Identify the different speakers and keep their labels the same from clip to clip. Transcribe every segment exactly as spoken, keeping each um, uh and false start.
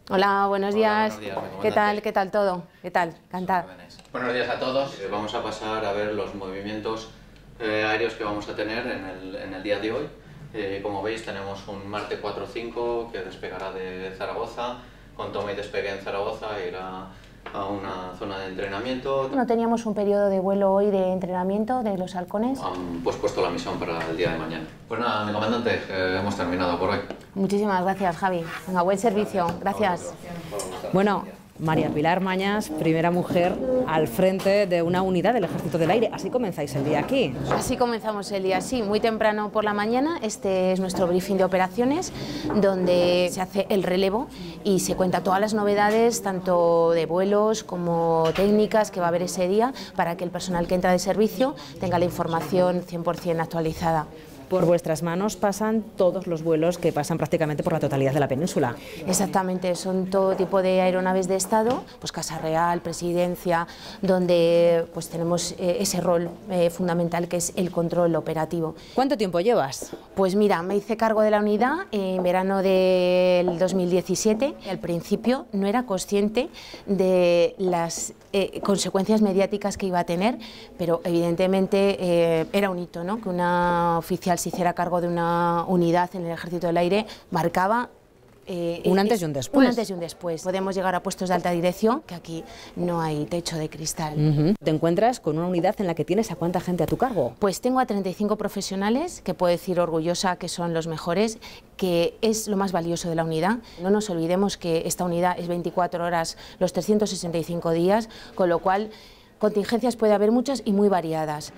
Speaker 1: Hola, buenos días.
Speaker 2: Hola, buenos días,
Speaker 1: ¿Qué tal? ¿Qué tal todo? ¿Qué tal? Encantada.
Speaker 2: Buenos días a todos. Eh, Vamos a pasar a ver los movimientos eh, aéreos que vamos a tener en el, en el día de hoy. Eh, como veis, tenemos un Marte cuatro cinco que despegará de Zaragoza, con toma y despegue en Zaragoza, irá a una zona de entrenamiento.
Speaker 1: ¿No teníamos un periodo de vuelo hoy de entrenamiento de los halcones?
Speaker 2: Han pues, puesto la misión para el día de mañana. Pues nada, mi comandante, eh, hemos terminado por hoy.
Speaker 1: Muchísimas gracias, Javi. Venga, buen servicio. Gracias.
Speaker 3: Bueno, María Pilar Mañas, primera mujer al frente de una unidad del Ejército del Aire. Así comenzáis el día aquí.
Speaker 1: Así comenzamos el día, sí, muy temprano por la mañana. Este es nuestro briefing de operaciones, donde se hace el relevo y se cuenta todas las novedades, tanto de vuelos como técnicas que va a haber ese día, para que el personal que entra de servicio tenga la información cien por cien actualizada.
Speaker 3: Por vuestras manos pasan todos los vuelos que pasan prácticamente por la totalidad de la península.
Speaker 1: Exactamente, son todo tipo de aeronaves de Estado, pues Casa Real, Presidencia, donde pues tenemos eh, ese rol eh, fundamental que es el control operativo.
Speaker 3: ¿Cuánto tiempo llevas?
Speaker 1: Pues mira, me hice cargo de la unidad en verano del dos mil diecisiete. Al principio no era consciente de las eh, consecuencias mediáticas que iba a tener, pero evidentemente eh, era un hito, ¿no? Que una oficial se hiciera cargo de una unidad en el Ejército del Aire marcaba eh,
Speaker 3: un antes y un después.
Speaker 1: Un antes y un después. Podemos llegar a puestos de alta dirección, que aquí no hay techo de cristal.
Speaker 3: Uh-huh. Te encuentras con una unidad en la que tienes a cuánta gente a tu cargo.
Speaker 1: Pues tengo a treinta y cinco profesionales, que puedo decir orgullosa que son los mejores, que es lo más valioso de la unidad. No nos olvidemos que esta unidad es veinticuatro horas los trescientos sesenta y cinco días, con lo cual contingencias puede haber muchas y muy variadas.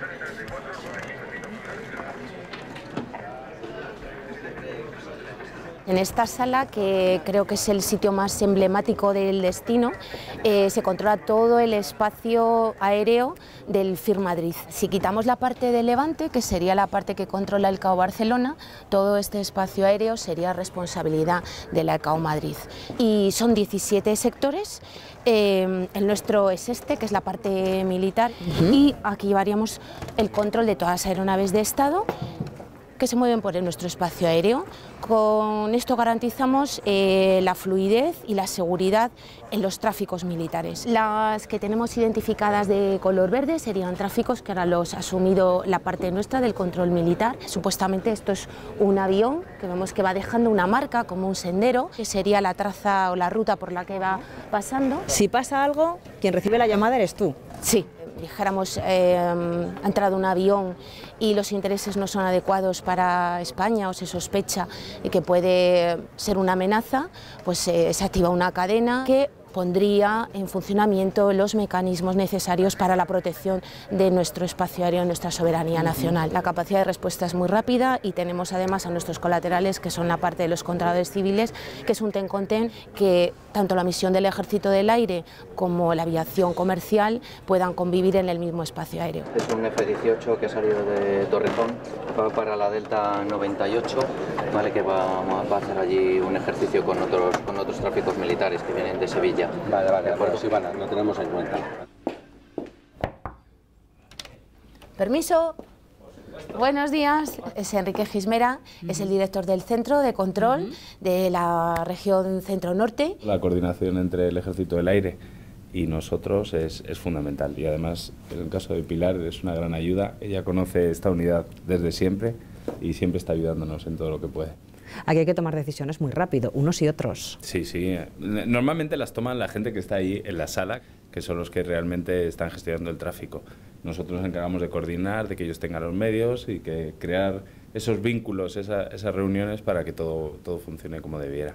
Speaker 1: En esta sala, que creo que es el sitio más emblemático del destino, eh, se controla todo el espacio aéreo del F I R Madrid. Si quitamos la parte de Levante, que sería la parte que controla el C A O Barcelona, todo este espacio aéreo sería responsabilidad de la C A O Madrid. Y son diecisiete sectores, eh, el nuestro es este, que es la parte militar, uh-huh. Y aquí llevaríamos el control de todas las aeronaves de Estado que se mueven por nuestro espacio aéreo. Con esto garantizamos eh, la fluidez y la seguridad en los tráficos militares. Las que tenemos identificadas de color verde serían tráficos que ahora los ha asumido la parte nuestra del control militar. Supuestamente esto es un avión que vemos que va dejando una marca como un sendero, que sería la traza o la ruta por la que va pasando.
Speaker 3: Si pasa algo, quien recibe la llamada eres tú.
Speaker 1: Sí. Dijéramos, eh, ha entrado un avión y los intereses no son adecuados para España o se sospecha que puede ser una amenaza, pues eh, se activa una cadena que pondría en funcionamiento los mecanismos necesarios para la protección de nuestro espacio aéreo, nuestra soberanía nacional. La capacidad de respuesta es muy rápida y tenemos además a nuestros colaterales, que son la parte de los controladores civiles, que es un ten con ten, que tanto la misión del Ejército del Aire como la aviación comercial puedan convivir en el mismo espacio aéreo.
Speaker 2: Es un F dieciocho que ha salido de Torrejón, va para la Delta noventa y ocho, ¿vale? Que va, va a hacer allí un ejercicio con otros, con otros tráficos militares que vienen de Sevilla.
Speaker 4: Vale, vale, de acuerdo, sí, vale, lo tenemos en cuenta.
Speaker 1: Permiso. Buenos días, es Enrique Gismera, uh-huh. Es el director del Centro de Control uh-huh. de la región Centro-Norte.
Speaker 5: La coordinación entre el Ejército del Aire y nosotros es, es fundamental, y además en el caso de Pilar es una gran ayuda. Ella conoce esta unidad desde siempre y siempre está ayudándonos en todo lo que puede.
Speaker 3: Aquí hay que tomar decisiones muy rápido, unos y otros.
Speaker 5: Sí, sí. Normalmente las toman la gente que está ahí en la sala, que son los que realmente están gestionando el tráfico. Nosotros nos encargamos de coordinar, de que ellos tengan los medios y que crear esos vínculos, esa, esas reuniones para que todo, todo funcione como debiera.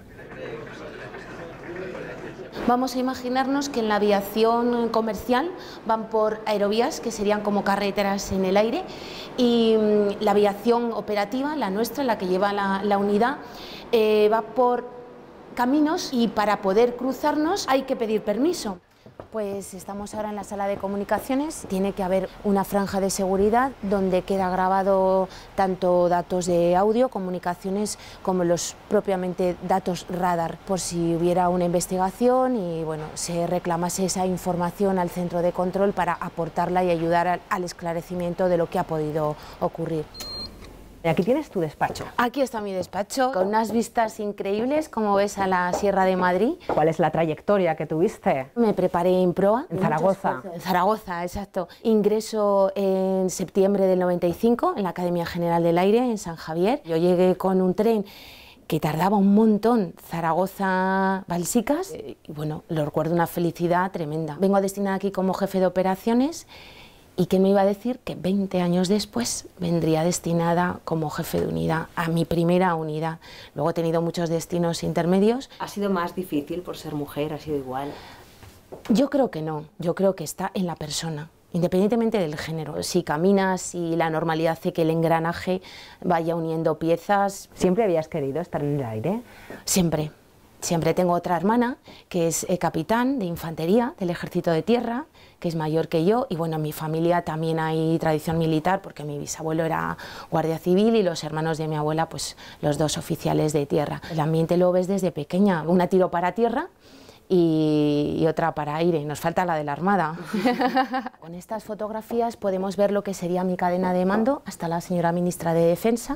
Speaker 1: Vamos a imaginarnos que en la aviación comercial van por aerovías, que serían como carreteras en el aire, y la aviación operativa, la nuestra, la que lleva la, la unidad, eh, va por caminos y para poder cruzarnos hay que pedir permiso. Pues estamos ahora en la sala de comunicaciones, tiene que haber una franja de seguridad donde queda grabado tanto datos de audio, comunicaciones, como los propiamente datos radar, por si hubiera una investigación y bueno, se reclamase esa información al centro de control para aportarla y ayudar al, al esclarecimiento de lo que ha podido ocurrir.
Speaker 3: Y aquí tienes tu despacho.
Speaker 1: Aquí está mi despacho, con unas vistas increíbles, como ves, a la Sierra de Madrid.
Speaker 3: ¿Cuál es la trayectoria que tuviste?
Speaker 1: Me preparé en proa.
Speaker 3: En Zaragoza.
Speaker 1: En Zaragoza, exacto. Ingreso en septiembre del noventa y cinco en la Academia General del Aire, en San Javier. Yo llegué con un tren que tardaba un montón, Zaragoza-Balsicas, y bueno, lo recuerdo una felicidad tremenda. Vengo destinada aquí como jefe de operaciones, y ¿qué me iba a decir? Que veinte años después vendría destinada como jefe de unidad a mi primera unidad. Luego he tenido muchos destinos intermedios.
Speaker 3: ¿Ha sido más difícil por ser mujer? ¿Ha sido igual?
Speaker 1: Yo creo que no, yo creo que está en la persona, independientemente del género. Si caminas y la normalidad hace que el engranaje vaya uniendo piezas.
Speaker 3: ¿Siempre habías querido estar en el aire?
Speaker 1: Siempre. Siempre. Tengo otra hermana que es eh, capitán de infantería del Ejército de Tierra, que es mayor que yo, y bueno, en mi familia también hay tradición militar porque mi bisabuelo era guardia civil y los hermanos de mi abuela, pues los dos oficiales de tierra. El ambiente lo ves desde pequeña, una tiro para tierra y, y otra para aire, nos falta la de la Armada. Con estas fotografías podemos ver lo que sería mi cadena de mando hasta la señora ministra de Defensa.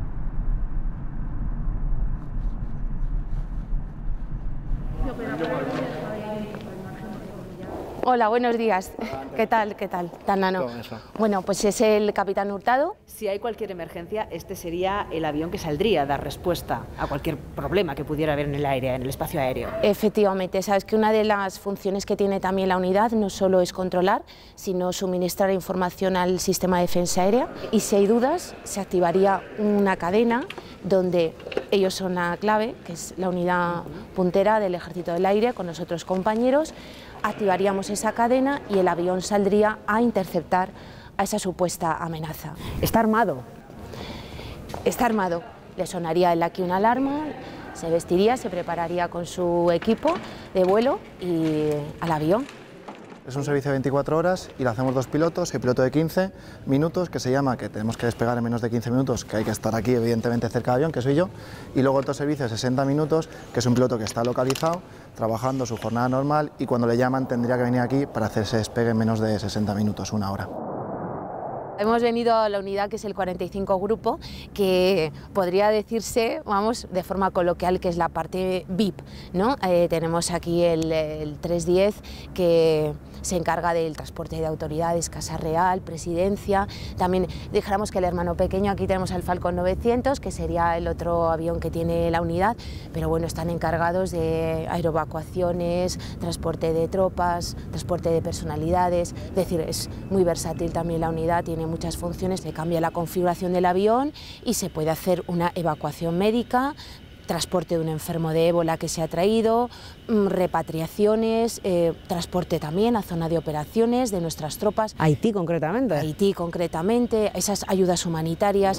Speaker 1: Hola, buenos días. ¿Qué tal? ¿Qué tal? Tan nano. Bueno, pues es el capitán Hurtado.
Speaker 3: Si hay cualquier emergencia, este sería el avión que saldría a dar respuesta a cualquier problema que pudiera haber en el aire, en el espacio aéreo.
Speaker 1: Efectivamente, sabes que una de las funciones que tiene también la unidad no solo es controlar, sino suministrar información al sistema de defensa aérea, y si hay dudas se activaría una cadena donde ellos son la clave, que es la unidad puntera del Ejército del Aire con los otros compañeros. Activaríamos esa cadena y el avión saldría a interceptar a esa supuesta amenaza.
Speaker 3: ¿Está armado?
Speaker 1: Está armado. Le sonaría el aquí una alarma, se vestiría, se prepararía con su equipo de vuelo y al avión.
Speaker 6: Es un servicio de veinticuatro horas y lo hacemos dos pilotos, el piloto de quince minutos, que se llama, que tenemos que despegar en menos de quince minutos, que hay que estar aquí evidentemente cerca del avión, que soy yo, y luego otro servicio de sesenta minutos, que es un piloto que está localizado, trabajando su jornada normal, y cuando le llaman tendría que venir aquí para hacerse despegue en menos de sesenta minutos, una hora.
Speaker 1: Hemos venido a la unidad que es el cuarenta y cinco Grupo, que podría decirse, vamos, de forma coloquial, que es la parte V I P, ¿no? Eh, tenemos aquí el, el trescientos diez, que se encarga del transporte de autoridades, Casa Real, Presidencia. También dijéramos que el hermano pequeño, aquí tenemos al Falcon novecientos, que sería el otro avión que tiene la unidad, pero bueno, están encargados de aeroevacuaciones, transporte de tropas, transporte de personalidades, es decir, es muy versátil también la unidad, tiene muchas funciones, se cambia la configuración del avión y se puede hacer una evacuación médica, transporte de un enfermo de ébola que se ha traído, repatriaciones, eh, transporte también a zona de operaciones de nuestras tropas.
Speaker 3: Haití concretamente.
Speaker 1: Haití concretamente, esas ayudas humanitarias.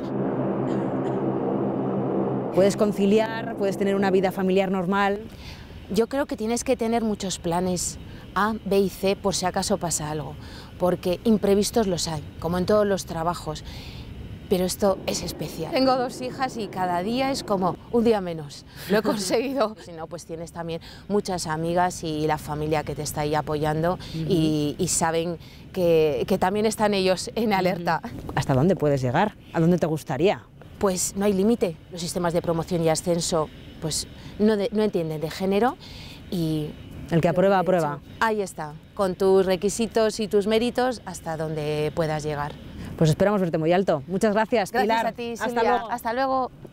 Speaker 3: ¿Puedes conciliar? ¿Puedes tener una vida familiar normal?
Speaker 1: Yo creo que tienes que tener muchos planes A, B y C por si acaso pasa algo, porque imprevistos los hay, como en todos los trabajos. Pero esto es especial. Tengo dos hijas y cada día es como un día menos. Lo he conseguido. Si no, pues tienes también muchas amigas y la familia que te está ahí apoyando uh-huh. y, y saben que, que también están ellos en alerta.
Speaker 3: ¿Hasta dónde puedes llegar? ¿A dónde te gustaría?
Speaker 1: Pues no hay límite. Los sistemas de promoción y ascenso pues no, de, no entienden de género y...
Speaker 3: El que aprueba, aprueba.
Speaker 1: Ahí está, con tus requisitos y tus méritos hasta donde puedas llegar.
Speaker 3: Pues esperamos verte muy alto. Muchas gracias,
Speaker 1: Gracias
Speaker 3: Pilar.
Speaker 1: a ti, Silvia.
Speaker 3: Hasta luego.
Speaker 1: Hasta luego.